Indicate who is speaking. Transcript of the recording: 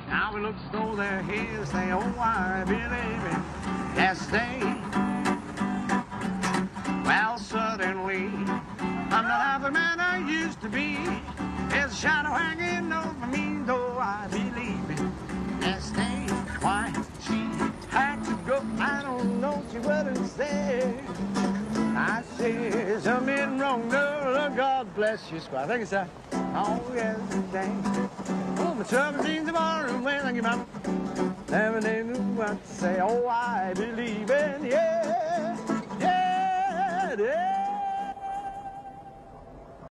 Speaker 1: Now it looks as though they're here to stay. Oh, I believe it. Yes, they. Well, suddenly, I'm not half the man I used to be. There's a shadow hanging over me, though I believe it. Yes, they. Why she had to go, I don't know. She wouldn't stay. I say something wrong, no, God bless you, squire. Thank you, sir. Oh, yes, thanks. Oh, my trouble seems tomorrow when I give up. Never knew what to say. Oh, I believe in, yeah, yeah, yeah.